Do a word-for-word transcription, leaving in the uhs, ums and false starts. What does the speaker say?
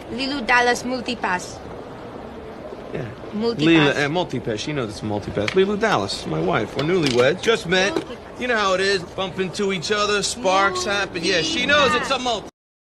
Lilu Dallas Multipass. Yeah. Multipass. Lila, uh, multipass. She knows it's a multipass. Lilu Dallas, my wife. We're newlyweds. Just met. Multipass. You know how it is. Bump into each other. Sparks happen. Yeah, she knows it's a multi.